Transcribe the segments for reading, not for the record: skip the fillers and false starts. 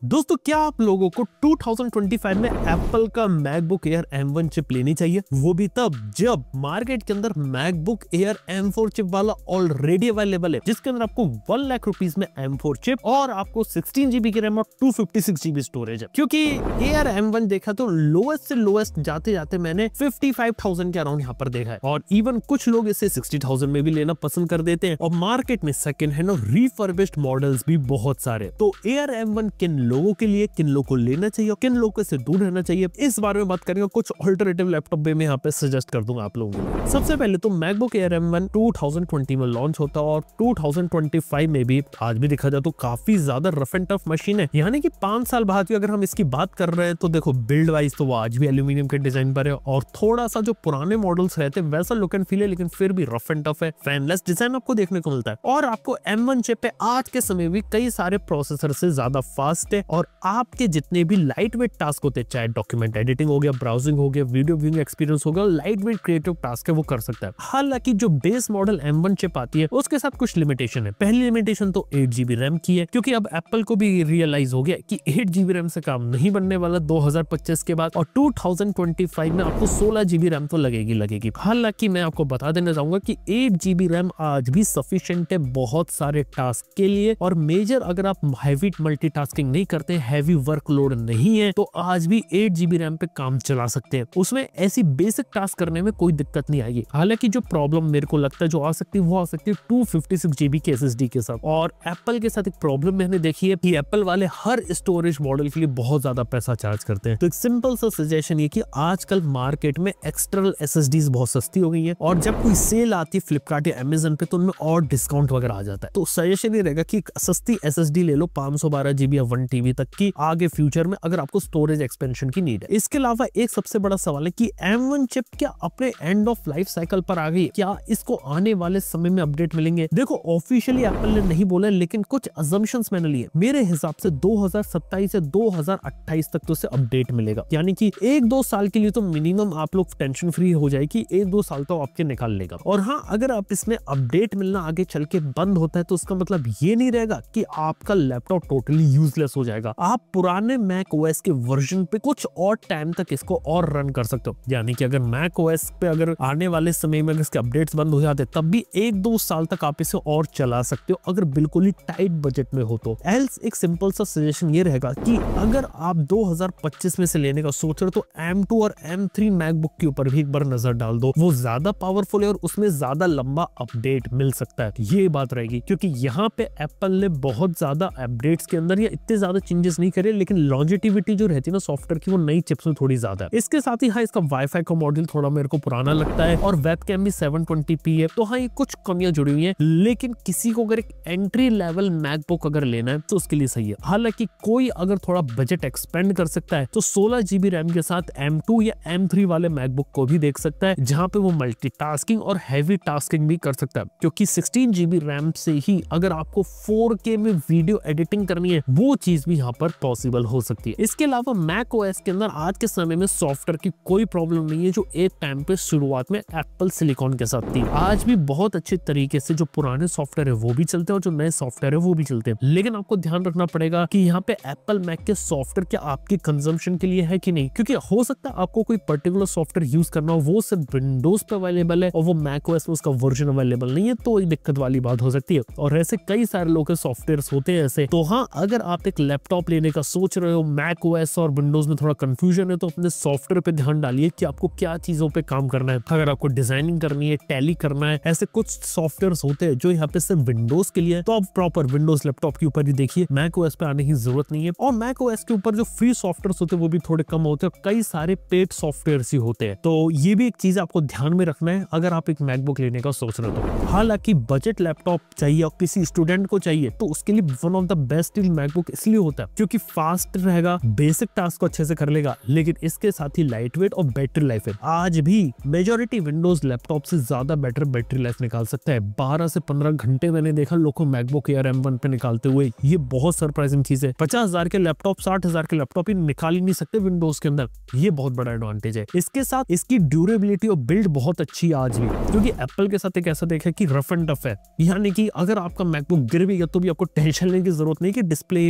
दोस्तों क्या आप लोगों को 2025 में एप्पल का मैकबुक एयर M1 चिप लेनी चाहिए, वो भी तब जब मार्केट के अंदर मैकबुक एयर M4 चिप वाला ऑलरेडी अवेलेबल है, जिसके अंदर आपको 1 लाख रुपीस में M4 चिप और आपको 16 GB की रैम और 256 GB स्टोरेज है। क्योंकि एयर M1 देखा तो लोएस्ट से लोएस्ट जाते जाते मैंने 55,000 के अराउंड यहाँ पर देखा है, और इवन कुछ लोग इसे 60,000 में भी लेना पसंद कर देते हैं। और मार्केट में सेकंड हैंड और रिफर्बिश्ड मॉडल्स भी बहुत सारे। तो एयर M1 किन लोगों के लिए, किन लोगों को लेना चाहिए और किन लोगों से दूर रहना चाहिए, इस बारे में बात करेंगे। कुछ अल्टरनेटिव लैपटॉप भी मैं यहाँ पे सजेस्ट कर दूंगा आप लोगों के लिए। सबसे पहले तो मैकबुक एयर M1 2020 में लॉन्च होता है और 2025 में भी आज भी देखा जाए तो काफी ज्यादा रफ एंड टफ मशीन है। यानी कि 5 साल बाद भी अगर हम इसकी बात कर रहे हैं तो देखो बिल्ड वाइज तो वो आज भी एल्यूमिनियम के डिजाइन पर है और थोड़ा सा जो पुराने मॉडल्स रहते हैं वैसा लुक एंड फील है, लेकिन फिर भी रफ एंड टफ है। फैनलेस डिजाइन आपको देखने को मिलता है और आपको M1 चिप पे आज के समय भी कई सारे प्रोसेसर से ज्यादा फास्ट है और आपके जितने भी लाइट वेट टास्क होते हैं, चाहे डॉक्यूमेंट एडिटिंग हो गया, ब्राउजिंग हो गया, वीडियो व्यूइंग एक्सपीरियंस हो गया, लाइट वेट क्रिएटिव टास्क है वो कर सकता है। हालांकि जो बेस मॉडल M1 चिप आती है उसके साथ कुछ लिमिटेशन है। पहली लिमिटेशन तो 8 GB रैम की है, क्योंकि अब एप्पल को भी रियलाइज हो गया कि 8 GB रैम से काम नहीं बनने वाला 2025 के बाद, और 2025 में आपको 16 GB रैम तो लगेगी। हालांकि मैं आपको बता देना चाहूंगा कि 8 GB रैम आज भी सफिशिएंट है बहुत सारे टास्क के लिए। और मेजर अगर आप हैवी मल्टीटास्किंग नहीं करते, हैवी वर्कलोड नहीं है, तो आज भी 8 GB रैम पे काम चला सकते हैं। उसमें ऐसी बेसिक टास्क करने में कोई दिक्कत नहीं आएगी। हालांकि जो प्रॉब्लम मेरे को लगता है जो आ सकती है वो आ सकती है 256 GB के SSD के साथ। और एप्पल के साथ एक प्रॉब्लम मैंने देखी है कि एप्पल वाले हर स्टोरेज मॉडल के लिए बहुत ज्यादा पैसा चार्ज करते हैं। तो एक सिंपल सा सजेशन ये कि आजकल मार्केट में एक्सटर्नल SSDs बहुत सस्ती हो गई है, और जब कोई सेल आती है फ्लिपकार्ट या अमेजन पे तो उनमें और डिस्काउंट वगैरह आ जाता है। तो सजेशन ये रहेगा कि सस्ती SSD ले लो 512 GB या 1 TB तक की, आगे फ्यूचर में अगर आपको स्टोरेज एक्सपेंशन की नीड है। इसके अलावा एक सबसे बड़ा सवाल है कि M1 चिप क्या अपने एंड ऑफ लाइफ साइकिल पर आ गई, क्या इसको आने वाले समय में अपडेट मिलेंगे? देखो ऑफिशियली एप्पल ने नहीं बोला, लेकिन कुछ अजम्पशंस मैंने लिए। मेरे हिसाब से 2027 से 2028 तक तो इसे अपडेट मिलेगा, यानी कि 1-2 साल के लिए तो मिनिमम आप लोग टेंशन फ्री हो जाए कि 1-2 साल तो आपके निकाल लेगा। और हाँ, अगर आप इसमें अपडेट मिलना आगे चल के बंद होता है तो उसका मतलब ये नहीं रहेगा कि आपका लैपटॉप टोटली यूजलेस हो जाएगा। आप पुराने macOS के वर्जन पे कुछ और टाइम तक इसको और रन कर सकते हो। यानी कि अगर macOS पे अगर आने वाले समय में इसके अपडेट्स बंद हो जाते तब भी 1-2 साल तक आप इसे और चला सकते हो, अगर बिल्कुल ही टाइट बजट में हो तो। एल्स एक सिंपल सा सजेशन ये रहेगा कि अगर आप 2025 में से लेने का सोच रहे हो तो M2 और M3 मैकबुक के ऊपर भी एक बार नजर डाल दो। वो ज्यादा पावरफुल है और उसमें ज्यादा लंबा अपडेट मिल सकता है, ये बात रहेगी। क्योंकि यहाँ पे एप्पल ने बहुत ज्यादा अपडेट्स के अंदर या इतने ज्यादा चेंजेस नहीं करे, लेकिन लॉन्जिटिविटी जो रहती है ना सॉफ्टवेयर की वो नई चिप्स में थोड़ी ज्यादा है। इसके साथ ही हाँ, इसका वाईफाई का मॉड्यूल थोड़ा मेरे को पुराना लगता है और वेबकैम भी 720p है। तो हाँ, ये कुछ कमियां जुड़ी हुई हैं, लेकिन किसी को अगर एक एंट्री लेवल मैकबुक अगर लेना है तो उसके लिए सही है। हालांकि कोई अगर थोड़ा बजट एक्सपेंड कर सकता है तो 16 GB रैम के साथ M2 या M3 वाले मैकबुक को भी देख सकता है, जहां पे वो मल्टीटास्किंग और हैवी टास्किंग भी कर सकता है। क्योंकि 16 GB रैम से ही अगर आपको 4K में वीडियो एडिटिंग करनी है वो चीज भी यहाँ पर पॉसिबल हो सकती है। इसके अलावा macOS के अंदर आज के समय में सॉफ्टवेयर की कोई प्रॉब्लम नहीं है, जो एक टाइम पे शुरुआत में एप्पल सिलिकॉन के साथ थी। आज भी बहुत अच्छे तरीके से जो पुराने सॉफ्टवेयर है वो भी चलते हैं और जो नए सॉफ्टवेयर है वो भी चलते हैं। लेकिन आपको ध्यान रखना पड़ेगा कि यहाँ पे एप्पल मैक के सॉफ्टवेयर क्या आपकी कंजम्पशन के लिए है कि नहीं, क्योंकि हो सकता है आपको कोई पर्टिकुलर सॉफ्टवेयर यूज करना हो, वो सिर्फ विंडोज पे अवेलेबल है और वो macOS में उसका वर्जन अवेलेबल नहीं है, तो एक दिक्कत वाली बात हो सकती है। और ऐसे कई सारे लोग के सॉफ्टवेयर होते हैं ऐसे। तो हाँ, अगर आप एक लैपटॉप लेने का सोच रहे हो, macOS और विंडोज में थोड़ा कंफ्यूजन है, तो अपने सॉफ्टवेयर पे ध्यान डालिए कि आपको क्या चीजों पे काम करना है। अगर आपको डिजाइनिंग करनी है, टैली करना है, ऐसे कुछ सॉफ्टवेयर होते हैं जो यहाँ पे सिर्फ विंडोज के लिए है, तो आप प्रॉपर विंडोज लैपटॉप के ऊपर ही देखिए, macOS पे आने की जरूरत नहीं है। और macOS के ऊपर जो फ्री सॉफ्टवेयर होते हैं वो भी थोड़े कम होते हैं, कई सारे पेड सॉफ्टवेयर ही होते हैं। तो ये भी एक चीज आपको ध्यान में रखना है अगर आप एक मैकबुक लेने का सोच रहे हो तो। हालांकि बजट लैपटॉप चाहिए और किसी स्टूडेंट को चाहिए तो उसके लिए one of the best deal MacBook इसलिए होता है क्योंकि फास्ट रहेगा, बेसिक टास्क को अच्छे से कर लेगा, लेकिन इसके साथ ही लाइट वेट और बैटरी लाइफ है। आज भी मेजॉरिटी विंडोज लैपटॉप से ज्यादा बेटर बैटरी लाइफ निकाल सकता है। 12 से 15 घंटे मैंने देखा लोग को मैकबुक एयर M1 पे निकालते हुए, ये बहुत सरप्राइजिंग चीज है। 50,000 के लैपटॉप 60,000 के लैपटॉप ही निकाल ही नहीं सकते विंडोज के अंदर, ये बहुत बड़ा एडवांटेज है। इसके साथ इसकी ड्यूरेबिलिटी और बिल्ड बहुत अच्छी है आज भी, क्योंकि एप्पल के साथ एक ऐसा देखा कि रफ एंड टफ है। यानी कि अगर आपका मैकबुक गिर भी गया तो भी आपको टेंशन लेने की जरूरत नहीं कि डिस्प्ले में डैमेज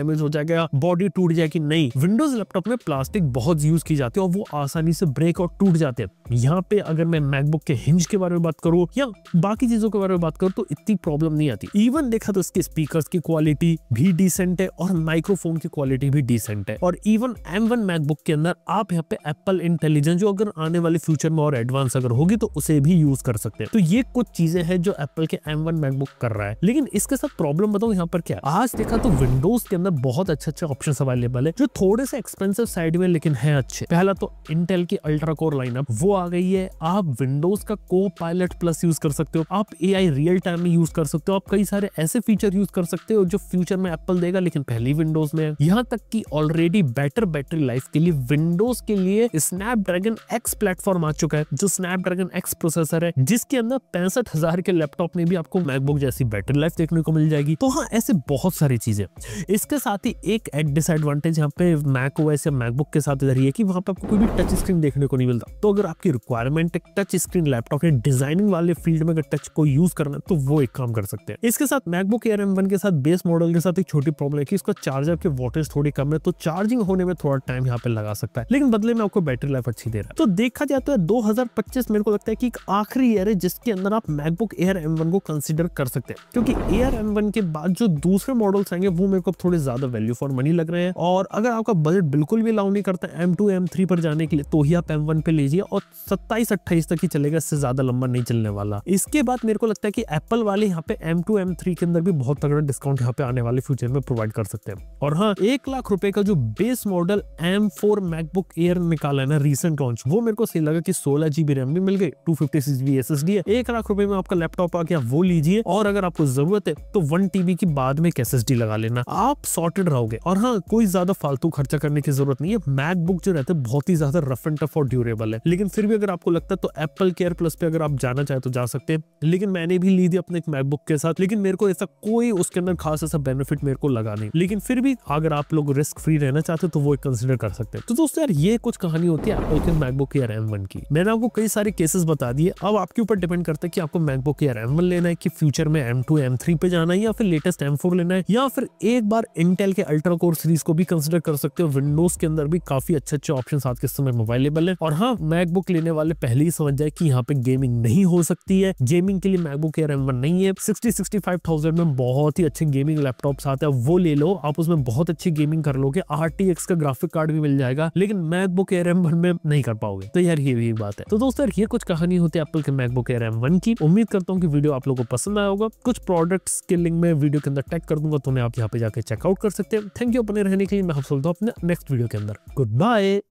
डैमेज हो जाएगा, बॉडी टूट जाएगी। नहीं, विंडोज लैपटॉप में प्लास्टिक बहुत यूज की जाती है और वो आसानी से ब्रेक और टूट जाते हैं। यहाँ पे अगर मैं मैकबुक के हिंज के बारे में बात करूँ या बाकी चीजों के बारे में बात करूँ तो इतनी प्रॉब्लम नहीं आती। इवन देखा तो इसके स्पीकर्स की क्वालिटी भी डिसेंट है और माइक्रोफोन की क्वालिटी भी डिसेंट है। और इवन M1 मैकबुक के अंदर आप यहाँ पे एप्पल इंटेलिजेंस जो अगर आने वाले फ्यूचर में और एडवांस अगर होगी तो उसे भी यूज कर सकते हैं। तो ये कुछ चीजें हैं जो एप्पल के M1 मैकबुक कर रहा है। लेकिन इसके साथ प्रॉब्लम बताऊं यहाँ पर क्या, आज देखा तो विंडोज के अंदर बहुत अच्छे ऑप्शन अवेलेबल है जो थोड़े से एक्सपेंसिव साइड में लेकिन है अच्छे। पहला तो इंटेल की अल्ट्रा कोर लाइनअप वो आ गई है। आप विंडोज का को-पायलट प्लस यूज कर सकते हो, आप AI रियल टाइम में यूज कर सकते हो, आप कई सारे ऐसे फीचर यूज कर सकते हो जो फ्यूचर में एप्पल देगा लेकिन पहली विंडोज में है। यहाँ तक कि ऑलरेडी बेटर बैटरी लाइफ के लिए विंडोज के लिए स्नैपड्रैगन X प्लेटफॉर्म आ चुका है जो स्नैपड्रैगन X प्रोसेसर है जिसके अंदर 65,000 के लैपटॉप में भी आपको मैकबुक जैसी बैटरी लाइफ देखने को मिल जाएगी। तो हाँ, ऐसे बहुत सारी चीजें। इसके साथ ही एक डिसएडवांटेज यहाँ पे macOS या मैकबुक के साथ इधर ये कि वहां पे आपको कोई भी टच स्क्रीन देखने को नहीं मिलता। तो अगर आपकी रिक्वायरमेंट है टच स्क्रीन लैपटॉप या डिजाइनिंग वाले फील्ड में अगर टच को यूज करना है तो वो एक काम कर सकते हैं। इसके साथ मैकबुक एयर M1 के साथ बेस मॉडल के साथ एक छोटी प्रॉब्लम है कि इसका चार्जर के वोल्टेज थोड़ी कम है, तो चार्जिंग होने में थोड़ा टाइम यहाँ पे लगा सकता है, लेकिन बदले में आपको बैटरी लाइफ अच्छी दे रहा है। तो देखा जाए तो 2025 मेरे को लगता है कि एक आखिरी ईयर है जिसके अंदर आप मैकबुक एयर M1 को कंसीडर कर सकते हैं, क्योंकि एयर M1 के बाद जो दूसरे मॉडल्स आएंगे वो मेरे को थोड़े ज्यादा वैल्यू फॉर मनी लग रहे हैं। और अगर आपका बजट बिल्कुल भी अलाउ नहीं करता M2 M3 पर जाने के लिए तो ही आप M1 पे लीजिए और 27-28 तक ही चलेगा, इससे ज्यादा लंबा नहीं चलने वाला। इसके बाद मेरे को लगता है कि एप्पल वाले यहाँ पे M2 M3 के अंदर भी बहुत तगड़ा डिस्काउंट यहाँ पे आने वाले फ्यूचर में प्रोवाइड कर सकते हैं। और हाँ, 1 लाख रुपए का जो base model M4 MacBook air निकाला है ना रिसेंट लॉन्च, वो मेरे को सही लगा कि 16 GB रैम भी मिल गई, 256 SSD है। 1 लाख रुपए में आपका लैपटॉप आ गया, वो लीजिए। और अगर आपको जरूरत है तो 1 TB की बाद में SSD लगा लेना, आप सॉर्टेड रहोगे। और हाँ, कोई ज्यादा फालतू खर्चा करने की जरूरत नहीं है। मैकबुक जो रहता है बहुत ही ज्यादा रफ एंड टफ और ड्यूरेबल है, लेकिन फिर भी अगर आपको लगता है तो एप्पल केयर प्लस पे अगर आप जाना चाहे तो जा सकते हैं। लेकिन मैंने भी ली थी अपने एक मैकबुक के साथ, लेकिन मेरे को ऐसा कोई उसके अंदर खास ऐसा बेनिफिट मेरे को लगा नहीं। लेकिन फिर भी अगर आप लोग रिस्क फ्री रहना चाहते हो तो वो कंसिडर कर सकते हैं। तो दोस्तों यार, ये कुछ कहानी होती है एप्पल के मैकबुक एयर M1 की। मैंने आपको कई सारे केसेस बता दिए। अब आपके ऊपर डिपेंड करता है कि आपको मैकबुक एयर M1 लेना है कि फ्यूचर में M2 M3 पे जाना है, या फिर लेटेस्ट M4 लेना है, या फिर एक बार इंटेल के अल्ट्रा कोर सीरीज को भी कंसिडर कर सकते हो। विंडोज के अंदर भी काफी अच्छे ऑप्शन आज के समय में अवेलेबल है। और हाँ, मैकबुक लेने वाले पहले ही समझ जाए कि यहाँ पे गेमिंग नहीं हो सकती है। गेमिंग के लिए मैकबुक एयर M1 नहीं है। 60-65,000 में बहुत ही अच्छे गेमिंग लैपटॉप्स आते हैं, वो ले लो, आप उसमें बहुत अच्छी गेमिंग कर लोगे। RTX का ग्राफिक कार्ड भी मिल जाएगा, लेकिन मैकबुक एयर M1 में नहीं कर पाओगे। तो यार ये भी बात है। तो दोस्तों यार, ये कुछ कहानी होती है एप्पल के मैकबुक एयर M1 की। उम्मीद करता हूँ कि वीडियो आप लोगों को पसंद आया होगा। कुछ प्रोडक्ट्स के लिंक में वीडियो के अंदर टैग कर दूंगा, तो आप यहाँ पे जाके चेकआउट कर सकते हैं। थैंक यू अपने रहने के लिए। मैं आपसे बोलता हूँ अपने नेक्स्ट वीडियो के अंदर। Good bye.